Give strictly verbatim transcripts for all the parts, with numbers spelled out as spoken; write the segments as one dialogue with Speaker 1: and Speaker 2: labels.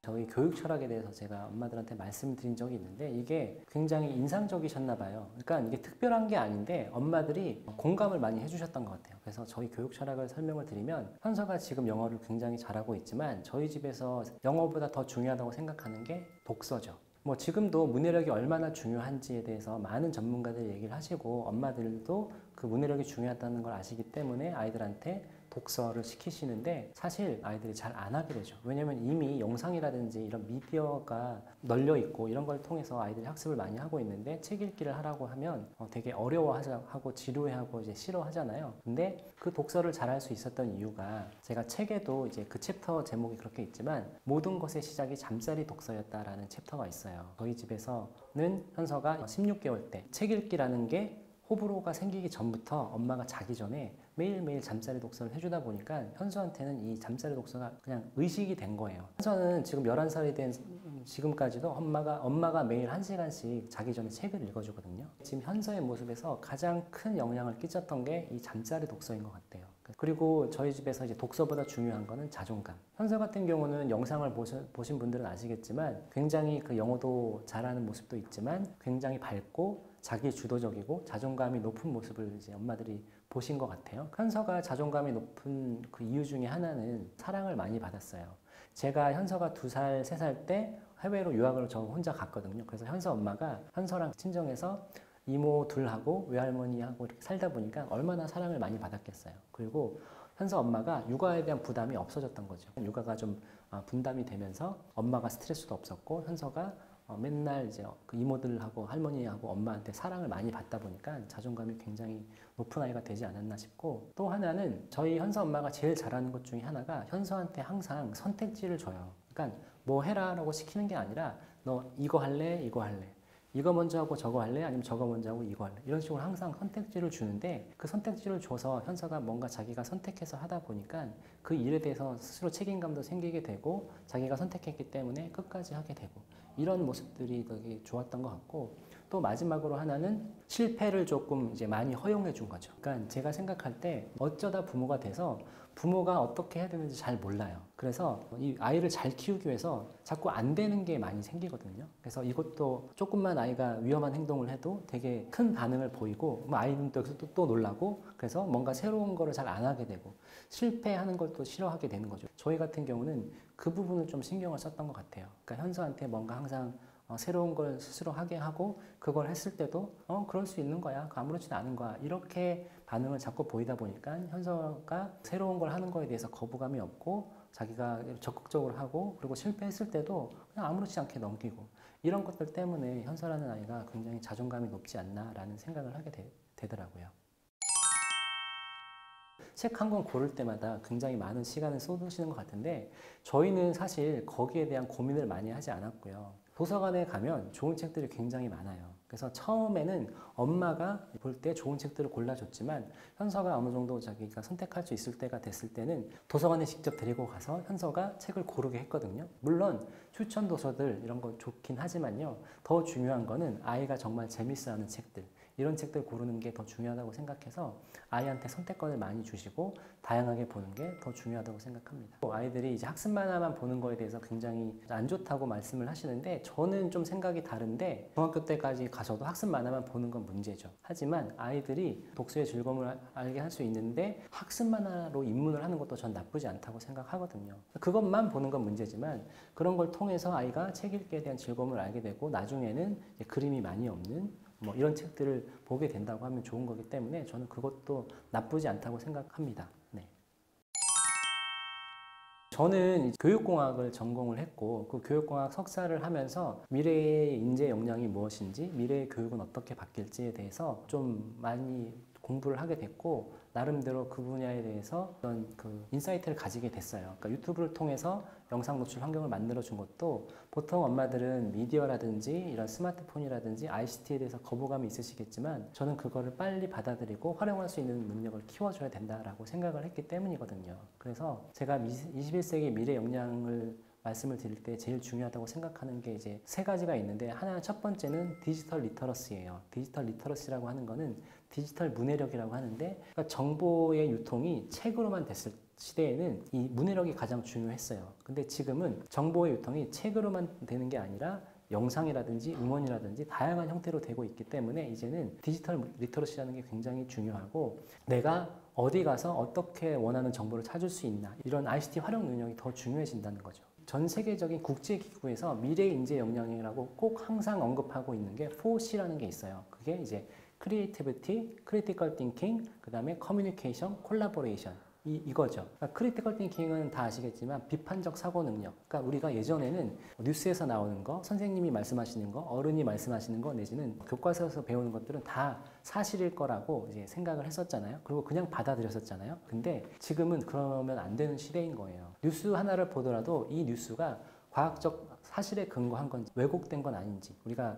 Speaker 1: 저희 교육 철학에 대해서 제가 엄마들한테 말씀드린 적이 있는데 이게 굉장히 인상적이셨나 봐요. 그러니까 이게 특별한 게 아닌데 엄마들이 공감을 많이 해주셨던 것 같아요. 그래서 저희 교육 철학을 설명을 드리면 현서가 지금 영어를 굉장히 잘하고 있지만 저희 집에서 영어보다 더 중요하다고 생각하는 게 독서죠. 뭐 지금도 문해력이 얼마나 중요한지에 대해서 많은 전문가들이 얘기를 하시고 엄마들도 그 문해력이 중요하다는 걸 아시기 때문에 아이들한테 독서를 시키시는데 사실 아이들이 잘 안 하게 되죠. 왜냐면 이미 영상이라든지 이런 미디어가 널려 있고 이런 걸 통해서 아이들이 학습을 많이 하고 있는데 책 읽기를 하라고 하면 되게 어려워하고 지루해하고 이제 싫어하잖아요. 근데 그 독서를 잘할 수 있었던 이유가 제가 책에도 이제 그 챕터 제목이 그렇게 있지만 모든 것의 시작이 잠자리 독서였다라는 챕터가 있어요. 저희 집에서는 현서가 십육 개월 때 책 읽기라는 게 호불호가 생기기 전부터 엄마가 자기 전에 매일매일 잠자리 독서를 해주다 보니까 현수한테는 이 잠자리 독서가 그냥 의식이 된 거예요. 현수는 지금 열한 살이 된 지금까지도 엄마가, 엄마가 매일 한 시간씩 자기 전에 책을 읽어주거든요. 지금 현서의 모습에서 가장 큰 영향을 끼쳤던 게 이 잠자리 독서인 것 같아요. 그리고 저희 집에서 이제 독서보다 중요한 거는 자존감. 현서 같은 경우는 영상을 보신, 보신 분들은 아시겠지만 굉장히 그 영어도 잘하는 모습도 있지만 굉장히 밝고 자기 주도적이고 자존감이 높은 모습을 이제 엄마들이 보신 것 같아요. 현서가 자존감이 높은 그 이유 중에 하나는 사랑을 많이 받았어요. 제가 현서가 두 살, 세 살 때 해외로 유학을 저 혼자 갔거든요. 그래서 현서 엄마가 현서랑 친정에서 이모 둘하고 외할머니하고 이렇게 살다 보니까 얼마나 사랑을 많이 받았겠어요. 그리고 현서 엄마가 육아에 대한 부담이 없어졌던 거죠. 육아가 좀 분담이 되면서 엄마가 스트레스도 없었고 현서가 맨날 이제 그 이모들하고 할머니하고 엄마한테 사랑을 많이 받다 보니까 자존감이 굉장히 높은 아이가 되지 않았나 싶고, 또 하나는 저희 현서 엄마가 제일 잘하는 것 중에 하나가 현서한테 항상 선택지를 줘요. 그러니까 뭐 해라라고 시키는 게 아니라 너 이거 할래? 이거 할래? 이거 먼저 하고 저거 할래? 아니면 저거 먼저 하고 이거 할래? 이런 식으로 항상 선택지를 주는데 그 선택지를 줘서 현서가 뭔가 자기가 선택해서 하다 보니까 그 일에 대해서 스스로 책임감도 생기게 되고 자기가 선택했기 때문에 끝까지 하게 되고 이런 모습들이 되게 좋았던 것 같고, 또 마지막으로 하나는 실패를 조금 이제 많이 허용해 준 거죠. 그러니까 제가 생각할 때 어쩌다 부모가 돼서 부모가 어떻게 해야 되는지 잘 몰라요. 그래서 이 아이를 잘 키우기 위해서 자꾸 안 되는 게 많이 생기거든요. 그래서 이것도 조금만 아이가 위험한 행동을 해도 되게 큰 반응을 보이고 아이는 또, 또, 또 놀라고 그래서 뭔가 새로운 거를 잘 안 하게 되고 실패하는 걸 또 싫어하게 되는 거죠. 저희 같은 경우는 그 부분을 좀 신경을 썼던 것 같아요. 그러니까 현서한테 뭔가 항상 어, 새로운 걸 스스로 하게 하고 그걸 했을 때도 어 그럴 수 있는 거야, 아무렇지도 않은 거야, 이렇게 반응을 자꾸 보이다 보니까 현서가 새로운 걸 하는 거에 대해서 거부감이 없고 자기가 적극적으로 하고 그리고 실패했을 때도 그냥 아무렇지 않게 넘기고 이런 것들 때문에 현서라는 아이가 굉장히 자존감이 높지 않나라는 생각을 하게 되, 되더라고요. 책 한 권 고를 때마다 굉장히 많은 시간을 쏟으시는 것 같은데 저희는 사실 거기에 대한 고민을 많이 하지 않았고요. 도서관에 가면 좋은 책들이 굉장히 많아요. 그래서 처음에는 엄마가 볼 때 좋은 책들을 골라줬지만 현서가 어느 정도 자기가 선택할 수 있을 때가 됐을 때는 도서관에 직접 데리고 가서 현서가 책을 고르게 했거든요. 물론 추천 도서들 이런 거 좋긴 하지만요. 더 중요한 거는 아이가 정말 재밌어하는 책들, 이런 책들 고르는 게 더 중요하다고 생각해서 아이한테 선택권을 많이 주시고 다양하게 보는 게 더 중요하다고 생각합니다. 아이들이 이제 학습 만화만 보는 거에 대해서 굉장히 안 좋다고 말씀을 하시는데 저는 좀 생각이 다른데 중학교 때까지 가서도 학습 만화만 보는 건 문제죠. 하지만 아이들이 독서의 즐거움을 알게 할 수 있는데 학습 만화로 입문을 하는 것도 전 나쁘지 않다고 생각하거든요. 그것만 보는 건 문제지만 그런 걸 통해서 아이가 책 읽기에 대한 즐거움을 알게 되고 나중에는 그림이 많이 없는 뭐 이런 책들을 보게 된다고 하면 좋은 거기 때문에 저는 그것도 나쁘지 않다고 생각합니다. 네. 저는 교육공학을 전공을 했고 그 교육공학 석사를 하면서 미래의 인재 역량이 무엇인지 미래의 교육은 어떻게 바뀔지에 대해서 좀 많이 공부를 하게 됐고 나름대로 그 분야에 대해서 어떤 그 인사이트를 가지게 됐어요. 그러니까 유튜브를 통해서 영상 노출 환경을 만들어 준 것도 보통 엄마들은 미디어라든지 이런 스마트폰이라든지 아이씨티에 대해서 거부감이 있으시겠지만 저는 그거를 빨리 받아들이고 활용할 수 있는 능력을 키워줘야 된다라고 생각을 했기 때문이거든요. 그래서 제가 이십일 세기 미래 역량을 말씀을 드릴 때 제일 중요하다고 생각하는 게 이제 세 가지가 있는데, 하나 첫 번째는 디지털 리터러시예요. 디지털 리터러시라고 하는 거는 디지털 문해력이라고 하는데, 그러니까 정보의 유통이 책으로만 됐을 시대에는 이 문해력이 가장 중요했어요. 근데 지금은 정보의 유통이 책으로만 되는 게 아니라 영상이라든지 음원이라든지 다양한 형태로 되고 있기 때문에 이제는 디지털 리터러시라는 게 굉장히 중요하고, 내가 어디 가서 어떻게 원하는 정보를 찾을 수 있나, 이런 아이씨티 활용 능력이 더 중요해진다는 거죠. 전 세계적인 국제기구에서 미래인재 역량이라고 꼭 항상 언급하고 있는 게 포씨라는 게 있어요. 그게 이제 크리에이티비티, 크리티컬 띵킹, 그 다음에 커뮤니케이션, 콜라보레이션, 이, 이거죠. 그러니까 크리티컬 띵킹은 다 아시겠지만 비판적 사고 능력. 그러니까 우리가 예전에는 뉴스에서 나오는 거, 선생님이 말씀하시는 거, 어른이 말씀하시는 거, 내지는 교과서에서 배우는 것들은 다 사실일 거라고 이제 생각을 했었잖아요. 그리고 그냥 받아들였었잖아요. 근데 지금은 그러면 안 되는 시대인 거예요. 뉴스 하나를 보더라도 이 뉴스가 과학적 사실에 근거한 건지 왜곡된 건 아닌지 우리가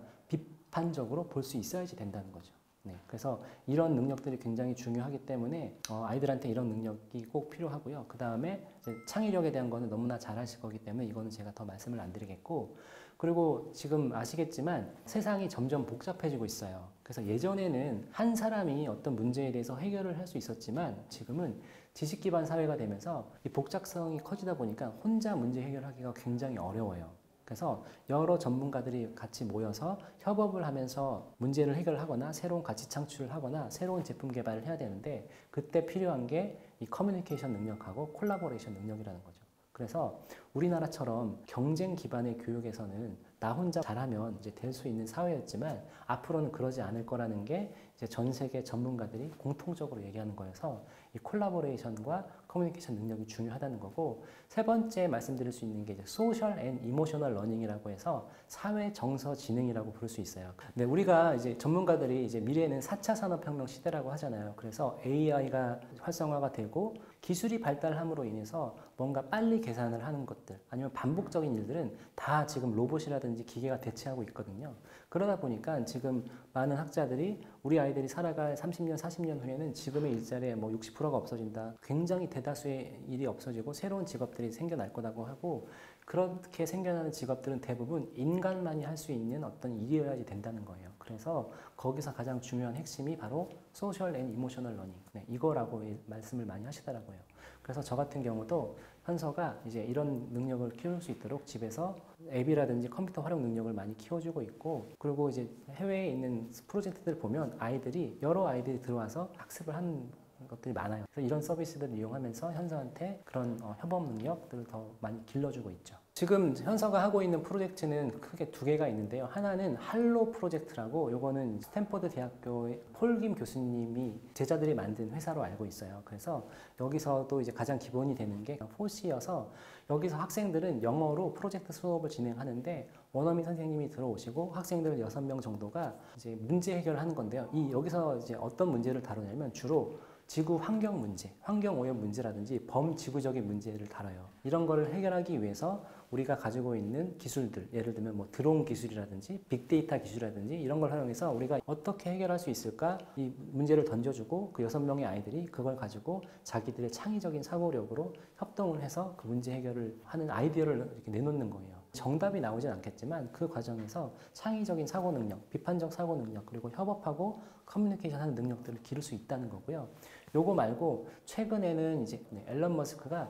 Speaker 1: 비판적으로 볼 수 있어야지 된다는 거죠. 네, 그래서 이런 능력들이 굉장히 중요하기 때문에 어, 아이들한테 이런 능력이 꼭 필요하고요. 그 다음에 창의력에 대한 거는 너무나 잘 하실 거기 때문에 이거는 제가 더 말씀을 안 드리겠고, 그리고 지금 아시겠지만 세상이 점점 복잡해지고 있어요. 그래서 예전에는 한 사람이 어떤 문제에 대해서 해결을 할 수 있었지만 지금은 지식 기반 사회가 되면서 이 복잡성이 커지다 보니까 혼자 문제 해결하기가 굉장히 어려워요. 그래서 여러 전문가들이 같이 모여서 협업을 하면서 문제를 해결하거나 새로운 가치 창출을 하거나 새로운 제품 개발을 해야 되는데, 그때 필요한 게 이 커뮤니케이션 능력하고 콜라보레이션 능력이라는 거죠. 그래서 우리나라처럼 경쟁 기반의 교육에서는 나 혼자 잘하면 이제 될 수 있는 사회였지만 앞으로는 그러지 않을 거라는 게 이제 전 세계 전문가들이 공통적으로 얘기하는 거여서 이 콜라보레이션과 커뮤니케이션 능력이 중요하다는 거고, 세 번째 말씀드릴 수 있는 게 이제 소셜 앤 이모셔널 러닝이라고 해서 사회 정서 지능이라고 부를 수 있어요. 근데 우리가 이제 전문가들이 이제 미래에는 사 차 산업혁명 시대라고 하잖아요. 그래서 에이아이가 활성화가 되고 기술이 발달함으로 인해서 뭔가 빨리 계산을 하는 것들, 아니면 반복적인 일들은 다 지금 로봇이라든지 기계가 대체하고 있거든요. 그러다 보니까 지금 많은 학자들이 우리 아이들이 살아갈 삼십 년, 사십 년 후에는 지금의 일자리의 뭐 육십 퍼센트가 없어진다. 굉장히 대다수의 일이 없어지고 새로운 직업들이 생겨날 거라고 하고, 그렇게 생겨나는 직업들은 대부분 인간만이 할 수 있는 어떤 일이어야지 된다는 거예요. 그래서 거기서 가장 중요한 핵심이 바로 소셜 앤 이모셔널 러닝, 네, 이거라고 말씀을 많이 하시더라고요. 그래서 저 같은 경우도 현서가 이제 이런 능력을 키울 수 있도록 집에서 앱이라든지 컴퓨터 활용 능력을 많이 키워주고 있고, 그리고 이제 해외에 있는 프로젝트들 보면 아이들이 여러 아이들이 들어와서 학습을 하는 것들이 많아요. 그래서 이런 서비스들을 이용하면서 현서한테 그런 어, 협업 능력들을 더 많이 길러주고 있죠. 지금 현서가 하고 있는 프로젝트는 크게 두 개가 있는데요. 하나는 할로 프로젝트라고, 요거는 스탠퍼드 대학교의 폴김 교수님이 제자들이 만든 회사로 알고 있어요. 그래서 여기서도 이제 가장 기본이 되는 게 포시여서 여기서 학생들은 영어로 프로젝트 수업을 진행하는데, 원어민 선생님이 들어오시고 학생들 여섯 명 정도가 이제 문제 해결을 하는 건데요. 이 여기서 이제 어떤 문제를 다루냐면 주로 지구 환경 문제, 환경 오염 문제라든지 범지구적인 문제를 다뤄요. 이런 거를 해결하기 위해서 우리가 가지고 있는 기술들, 예를 들면 뭐 드론 기술이라든지 빅데이터 기술이라든지 이런 걸 활용해서 우리가 어떻게 해결할 수 있을까, 이 문제를 던져주고 그 여섯 명의 아이들이 그걸 가지고 자기들의 창의적인 사고력으로 협동을 해서 그 문제 해결을 하는 아이디어를 이렇게 내놓는 거예요. 정답이 나오진 않겠지만 그 과정에서 창의적인 사고 능력, 비판적 사고 능력, 그리고 협업하고 커뮤니케이션 하는 능력들을 기를 수 있다는 거고요. 요거 말고 최근에는 이제 앨런 머스크가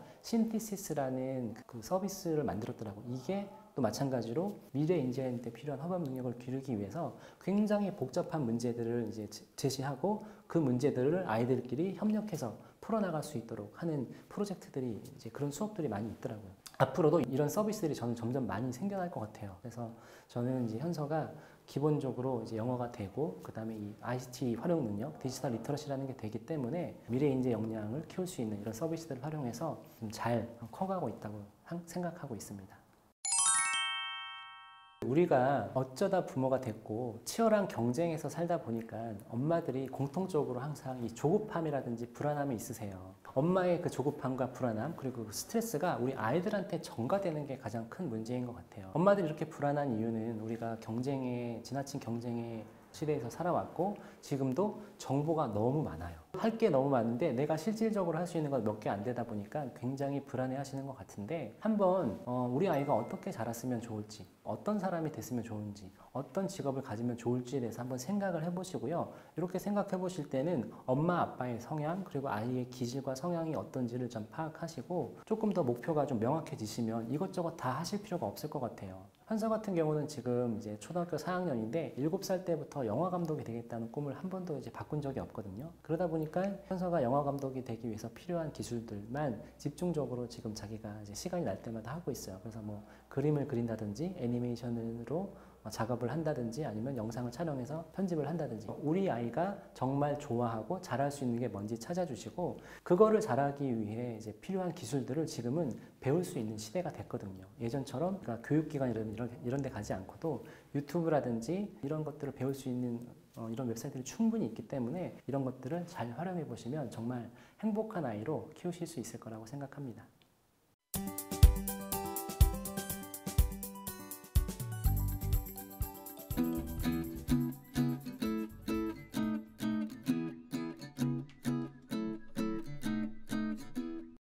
Speaker 1: 신티시스라는 그 서비스를 만들었더라고요. 이게 또 마찬가지로 미래 인재한테 필요한 협업 능력을 기르기 위해서 굉장히 복잡한 문제들을 이제 제시하고 그 문제들을 아이들끼리 협력해서 풀어나갈 수 있도록 하는 프로젝트들이, 이제 그런 수업들이 많이 있더라고요. 앞으로도 이런 서비스들이 저는 점점 많이 생겨날 것 같아요. 그래서 저는 이제 현서가 기본적으로 이제 영어가 되고, 그 다음에 이 아이씨티 활용 능력, 디지털 리터러시라는 게 되기 때문에 미래 인재 역량을 키울 수 있는 이런 서비스들을 활용해서 좀 잘 커가고 있다고 생각하고 있습니다. 우리가 어쩌다 부모가 됐고 치열한 경쟁에서 살다 보니까 엄마들이 공통적으로 항상 이 조급함이라든지 불안함이 있으세요. 엄마의 그 조급함과 불안함, 그리고 그 스트레스가 우리 아이들한테 전가되는 게 가장 큰 문제인 것 같아요. 엄마들이 이렇게 불안한 이유는 우리가 경쟁에, 지나친 경쟁에 시대에서 살아왔고 지금도 정보가 너무 많아요. 할 게 너무 많은데 내가 실질적으로 할 수 있는 건 몇 개 안 되다 보니까 굉장히 불안해 하시는 것 같은데 한번 어, 우리 아이가 어떻게 자랐으면 좋을지, 어떤 사람이 됐으면 좋은지, 어떤 직업을 가지면 좋을지에 대해서 한번 생각을 해보시고요. 이렇게 생각해 보실 때는 엄마 아빠의 성향 그리고 아이의 기질과 성향이 어떤지를 좀 파악하시고 조금 더 목표가 좀 명확해지시면 이것저것 다 하실 필요가 없을 것 같아요. 현서 같은 경우는 지금 이제 초등학교 사 학년인데 일곱 살 때부터 영화 감독이 되겠다는 꿈을 한 번도 이제 바꾼 적이 없거든요. 그러다 보니까 현서가 영화 감독이 되기 위해서 필요한 기술들만 집중적으로 지금 자기가 이제 시간이 날 때마다 하고 있어요. 그래서 뭐 그림을 그린다든지 애니메이션으로 작업을 한다든지 아니면 영상을 촬영해서 편집을 한다든지 우리 아이가 정말 좋아하고 잘할 수 있는 게 뭔지 찾아주시고 그거를 잘하기 위해 이제 필요한 기술들을 지금은 배울 수 있는 시대가 됐거든요. 예전처럼 그러니까 교육기관 이런, 이런, 이런 데 가지 않고도 유튜브라든지 이런 것들을 배울 수 있는 어, 이런 웹사이트들이 충분히 있기 때문에 이런 것들을 잘 활용해 보시면 정말 행복한 아이로 키우실 수 있을 거라고 생각합니다.